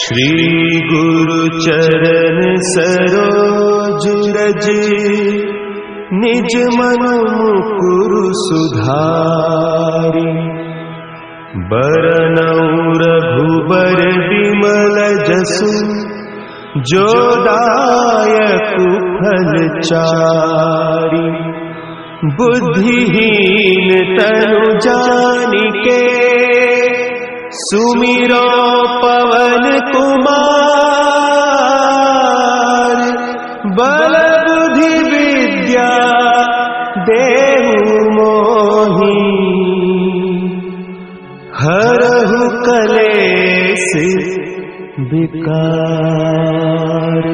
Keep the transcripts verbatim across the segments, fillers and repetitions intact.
श्री गुरु चरण सरोज रज निज मन मुकुरु सुधारि बरनउँ रघुबर बिमल जसु जो दायक फल चारि बुद्धिहीन तनु जानिके सुमिरो पवन कुमार बल बुद्धि विद्या देहु मोहि हरहु कलेश विकार।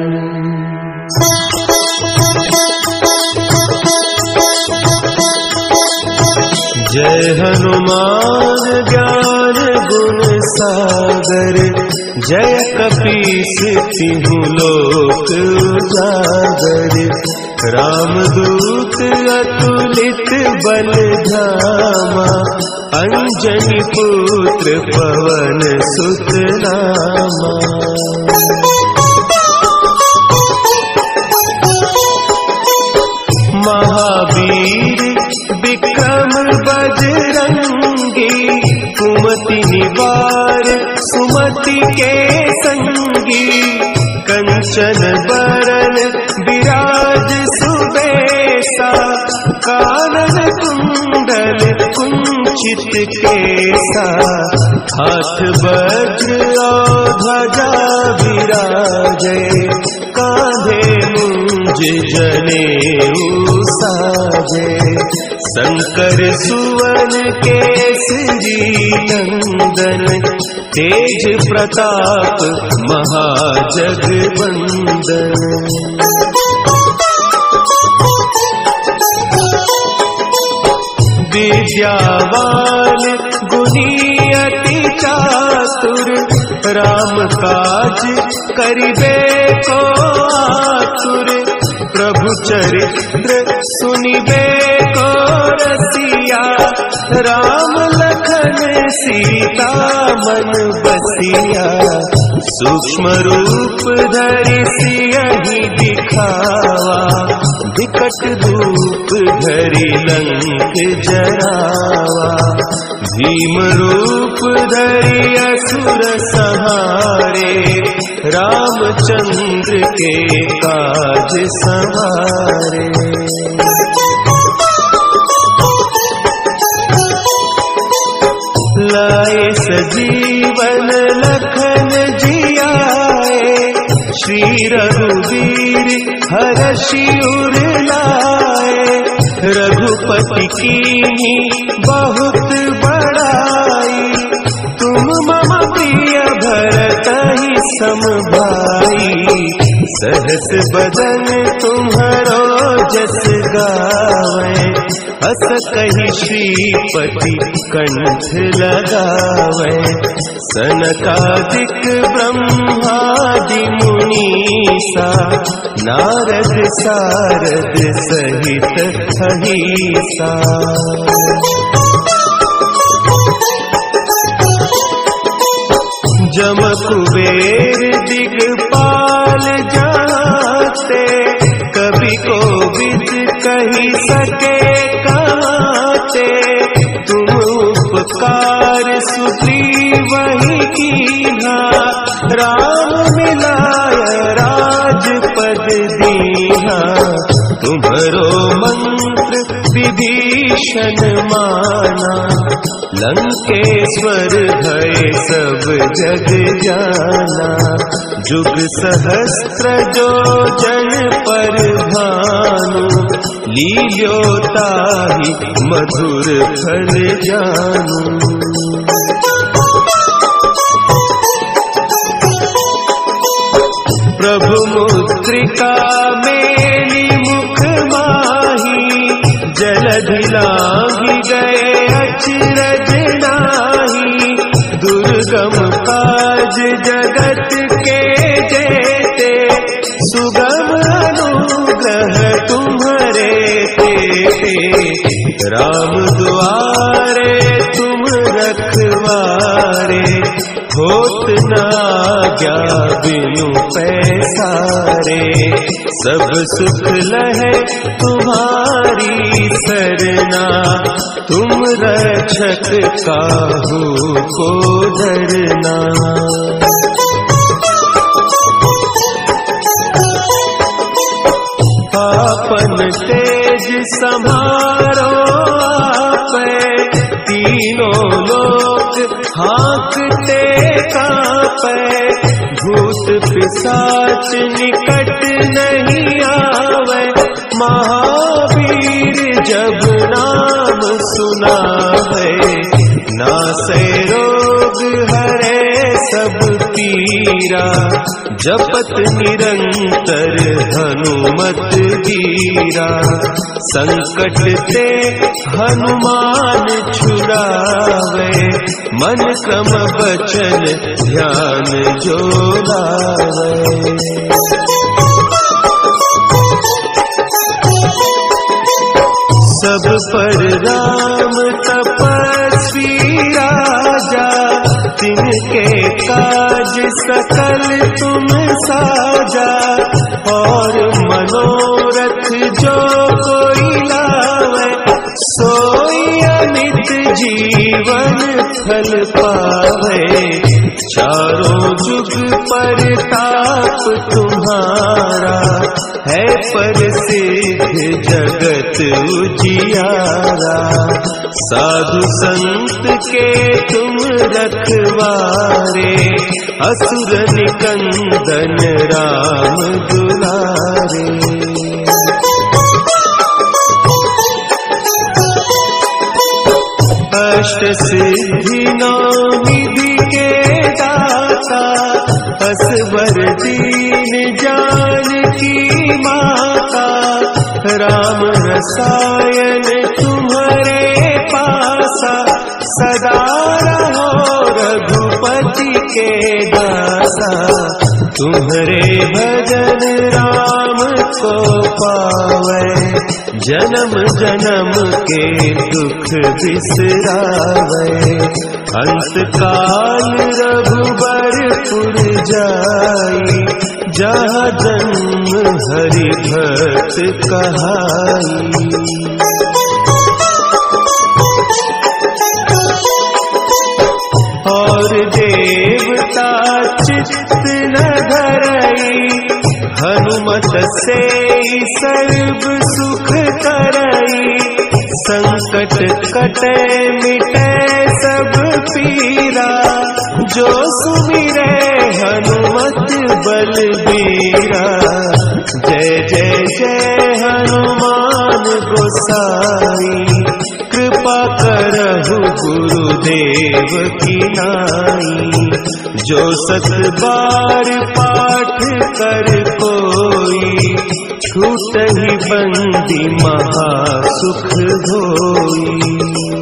जय हनुमान ज्ञान गुण सागर जय कपीस तिहु लोक उजागर रामदूत अतुलित बल धामा अंजनी पुत्र पवन सुत नामा। महावीर विक्रम बजरंगी कुमति निवार सुमति के संगी कंचन बरन विराज सुबेसा कानन कुंडल कुंचित केसा हाथ वज्र और ध्वजा विराजे कांधे मुंज जनेऊ साजे शंकर सुवन केसरी नंदन तेज प्रताप महाजगवंदन। विद्यावान गुणी अति चातुर राम काज करिबे को आतुर प्रभु चरित्र सुनिबे को रसिया राम लखन सीता मन बसिया सूक्ष्म रूप धरि सियहि दिखावा विकट रूप धरि लंक जरावा भीम रूप धरि असुर संहारे रामचंद्र के काज सवारे। लाए सजीवन लखन जियाए श्री रघुवीर हरषि उर लाए रघुपति कीन्ही बहुत बड़ाई तुम मम प्रिय भरतहि सम भाई सहस बदन तुम्हारो जस गावे अस कहि श्रीपति कंठ लगावे सनकादिक ब्रह्मादि मुनीसा नारद सारद सहित अहिसा। जम कुबेर दिगपाल जाते कवि कोविद कही सके कहते तुम उपकार सुग्रीव ही कीन्हा राम मिलाय राजपद दीन्हा तुम्हरो मंत्र विभीषण माना लंकेश्वर भय सब जग जाना जुग सहस्त्र जो जन पर भानु लील्योताहि मधुर फल जानू। प्रभु मुद्रिका मेली मुख माही जलधि लांघि गए अचरज नाही दुर्गम काज जगत के जेते सुगम अनुग्रह तुम्हारे तेते राम दुआरे तुम रखवारे होत न आज्ञा बिनु पैसारे। सब सुख लहे तुम्हारी सरना, तुम रक्षक काहू को डरना। आपन तेज संभारो आपे, तीनों लोक हाँकते कांपे। भूत पिशाच निकट नहीं आवे, महावीर जब नाम सुनावे। नासै रोग हरे सब पीरा, जपत निरंतर हनुमत वीरा। संकट ते हनुमान छुड़ावे, मन क्रम बचन ध्यान जो लावे। सब पर राम तपस्वी राजा, तिनके काज सकल तुम साजा। और मनोरथ जो कोई लावे, सोई अमित जीवन फल पावे। चारों जुग परताप तुम्हारा, है प्रसिद्ध जगत उजियारा। साधु संत के तुम रखवारे, असुर निकंदन राम दुलारे। अष्ट सिद्धि नौ निधि के दाता, असवर दीन जानकी माता। राम रसायन तुम्हारे पासा, सदा रहो रघुपति के दासा। तुम्हारे भजन राम को पावे, जन्म जन्म के दुख बिसरावे। अंत काल रघुबरपुर जाई, जहाँ जन्म हरि भक्त कहाई। और देवता चित्त न धरई, हनुमत से सर्व सुख करई। संकट कटे मिटे सब पीरा, जो सुमिरे हनुमत बलबीरा। जय जय जय हनुमान गोसाई, कृपा करहु गुरुदेव की नाई। जो सत बार पाठ कर कोई, छूटहि बंदी महा सुख होई।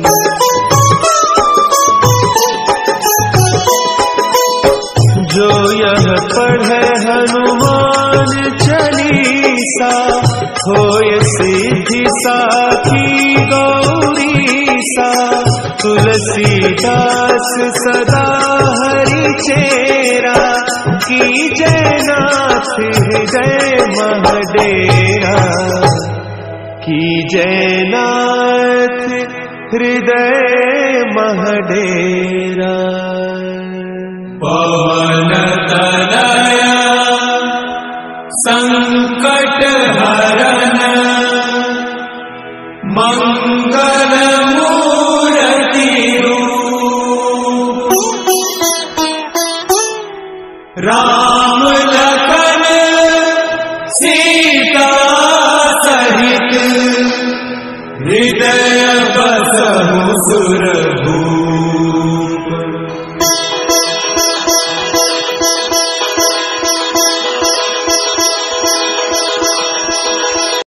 जो यह पढ़े हनुमान चालीसा, होय सिद्धि साखी गौरीसा। तुलसीदास सदा हरि चेरा, की जय नाथ हृदय महडेरा। की जय नाथ हृदय महडेरा। पवन तनया संकट हरन, मंगल